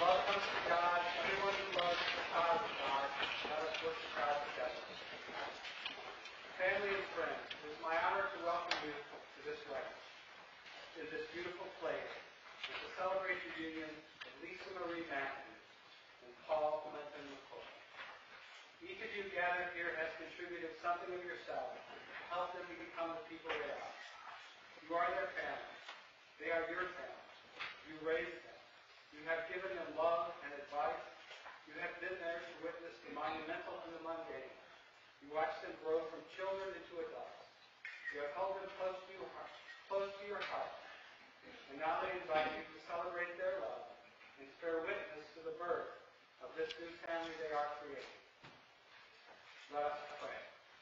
Love comes from God. Everyone who loves the child of God. Let us worship God together. Family and friends, it is my honor to welcome you to this wedding, to this beautiful place, and to celebrate the union of Lisa Marie Matthews and Paul Clinton McCoy. Each of you gathered here has contributed something of yourself to help them to become the people they are. You are their family. They are your family. You raised them. You have given them love and advice. You have been there to witness the monumental and the mundane. You watched them grow from children into adults. You have held them close to your heart. And now they invite you to celebrate their love and to bear witness to the birth of this new family they are creating. Let us pray.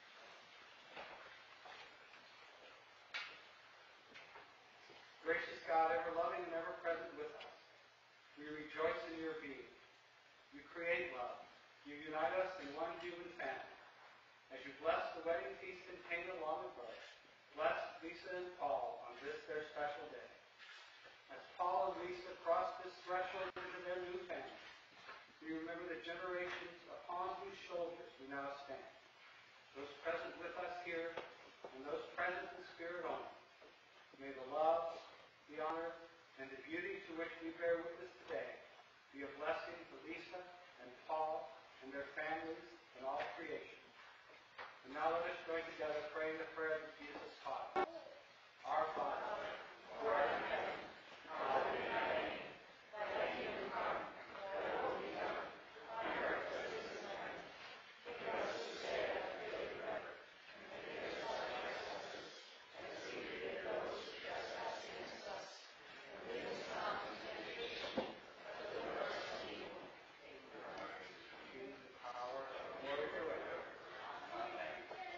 Gracious God, ever loving and ever present with us, we rejoice in your being. You create love. You unite us in one human family. As you bless the wedding feast in Cana long ago, bless Lisa and Paul on this their special day. As Paul and Lisa cross this threshold into their new family, we remember the generations upon whose shoulders we now stand. Those present with us here and those present in spirit only. May the love, the honor, and the beauty to which we bear witness today be a blessing for Lisa and Paul and their families and all creation. And now let us join together praying the prayer that Jesus taught us. Our Father, who art in heaven, hallowed be thy name. Thy kingdom come, thy will be done, on earth as it is in heaven. Give us this day our daily bread, and forgive us our trespasses, as we forgive those who trespass against us. And lead us not into temptation, but deliver us from evil. Amen. The power and the glory forever. Amen.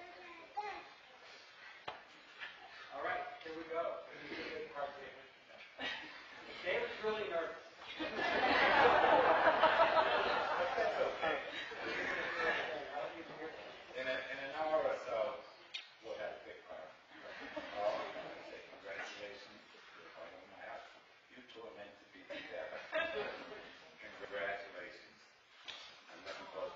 All right, here we go. This is the big part, David. David's really nervous. That's okay. In an hour or so, we'll have a big part. All I'm going to say congratulations. You two are meant to be together. Congratulations. And let me go.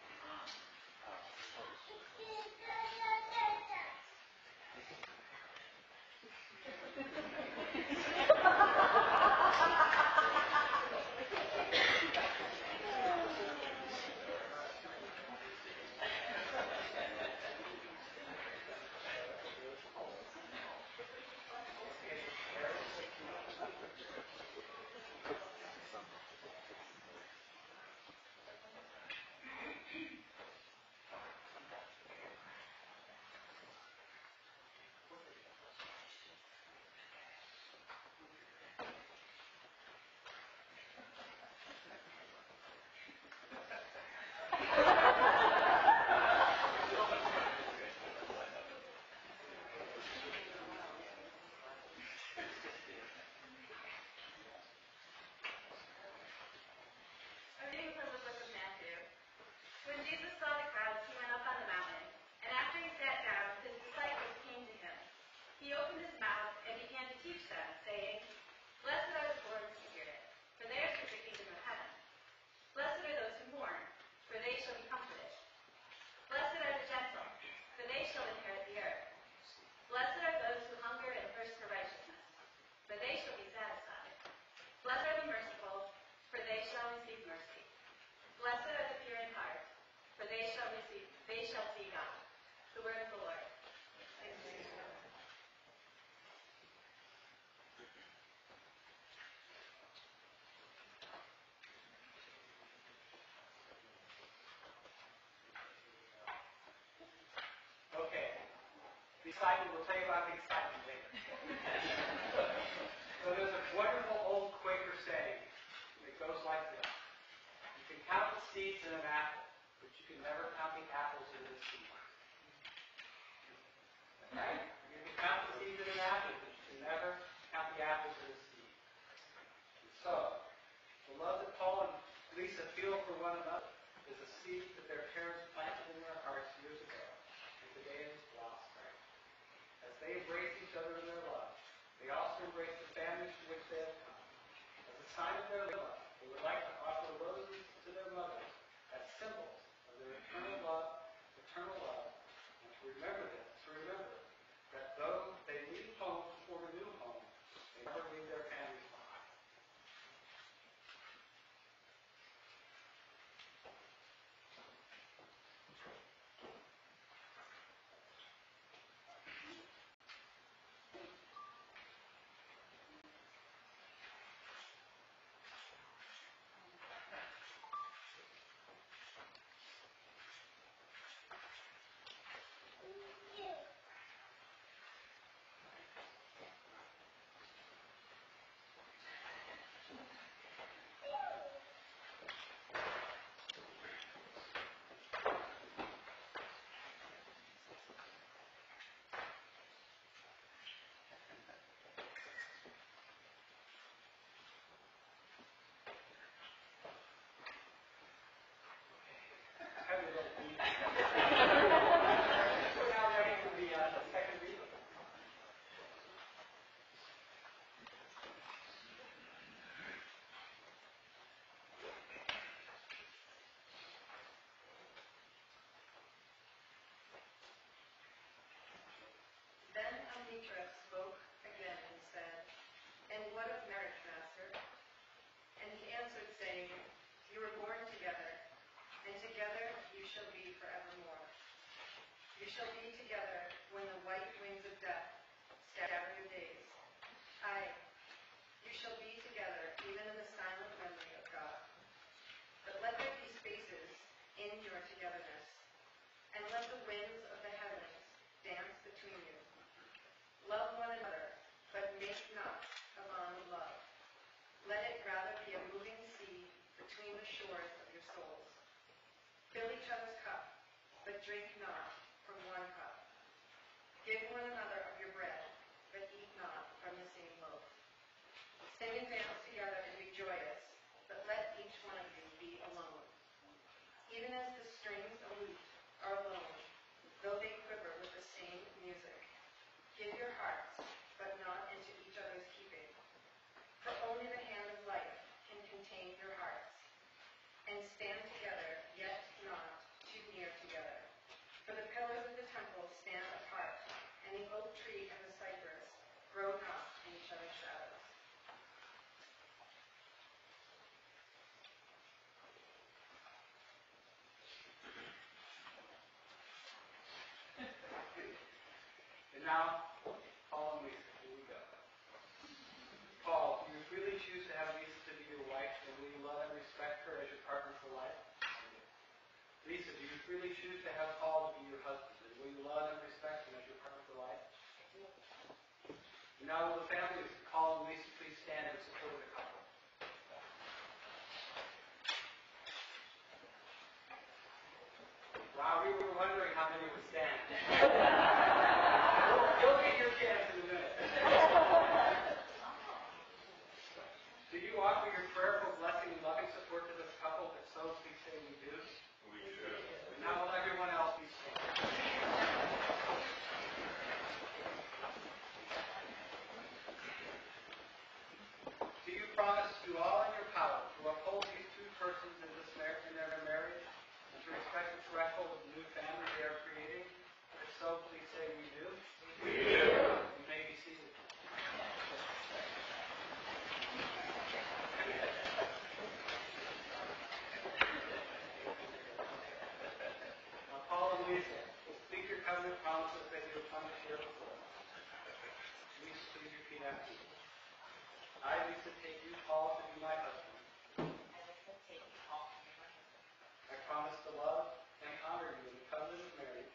Excitement, we'll tell you about the excitement later. So there's a wonderful old Quaker saying that goes like this. You can count the seeds in an apple, but you can never count the apples in the seed. Right? You can count the seeds in an apple, but you can never count the apples in the seed. And so, the love that Paul and Lisa feel for one another is a seed that their parents planted in their hearts years ago, and today it has blossomed. As they embrace each other in their love, they also embrace the families to which they have come. As a sign of their love, they would like to Lisa spoke again and said, "And what of marriage, Master?" And he answered, saying, "You were born together, and together you shall be forevermore. You shall be together when the white wings of death scatter your days. Aye, you shall be together even in the silent memory of God. But let there be spaces in your togetherness, and let the winds of the heavens dance between you. Love one another, but make not a bond of love. Let it rather be a moving sea between the shores of your souls. Fill each other's cup, but drink not from one cup. Give one another of your bread, but eat not from the same loaf. Sing and dance together and be joyous, but let each one of you be alone. Even as the strings of lute are alone, though they quiver with the same music. Give your hearts, but not into each other's keeping. For only the hand of life can contain your hearts. And stand together, yet not too near together. For the pillars of the temple stand apart, and the oak tree and the cypress grow not in each other's shadows." And now, Paul and Lisa, here we go. Paul, do you freely choose to have Lisa to be your wife, and will you love and respect her as your partner for life? Lisa, do you freely choose to have Paul to be your husband, and will you love and respect him as your partner for life? And now will the families of Paul and Lisa please stand in support of the couple? Wow, we were wondering how many would stand. You'll get your chance in a minute. Do you offer your prayerful blessing and loving support to this couple? If so, please say we do. We do. And now will everyone else be standing? Do you promise to do all in your power to uphold these two persons in their marriage and to respect the threshold of the new family they are creating? If so, please say we do. We do. You may be seated. Now, Paul and Lisa, speak your covenant promises that you will come to share before us. Lisa, please repeat after me. I, Lisa, take you, Paul, to be my husband. I promise to love and honor you in the covenant of marriage.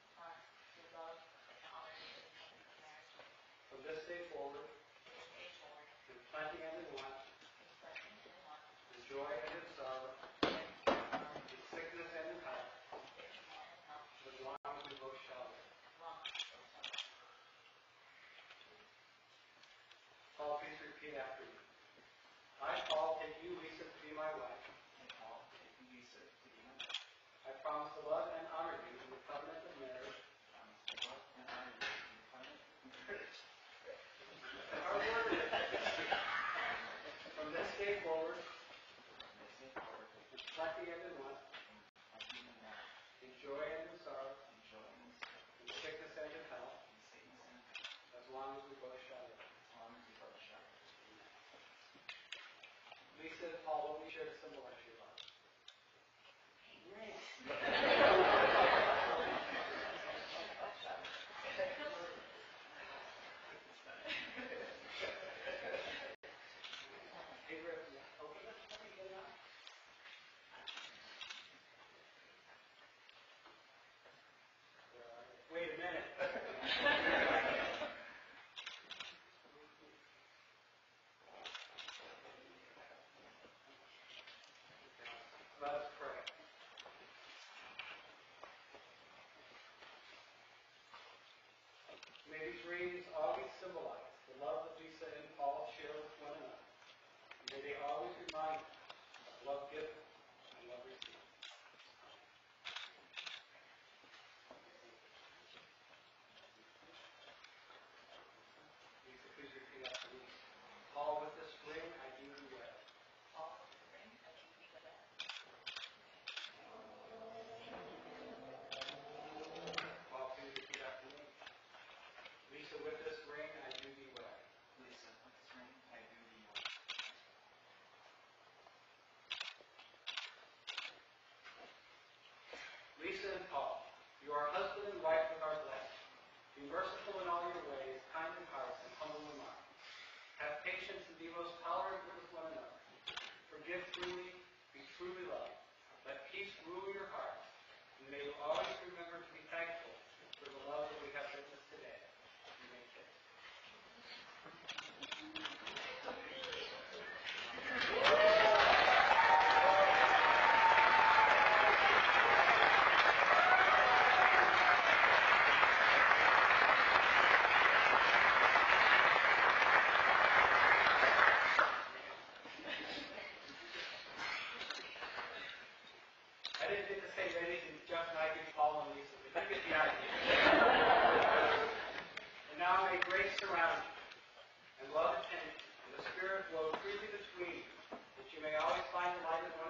From this day forward, in plenty and in want, in joy and in sorrow, in sickness and in health, as long as we both shall live. Paul, please repeat after me. I, Paul, take you, Lisa, to be my wife. I promise to love and honor you in the covenant of marriage. Our word is, from this day forward, in plenty and in want, in joy and in sorrow, in sickness and in health, as long as we both shall live. Lisa and Paul, will we share to symbolize your love? Wait a minute. Let us pray. May these rings always symbolize the love that Lisa and Paul share with one another. May they always remind us of love given and love received. Lisa, please repeat after me. Paul, with this ring I do thee wed. Paul, please repeat after me. Lisa, with this you between, that you may always find the light of one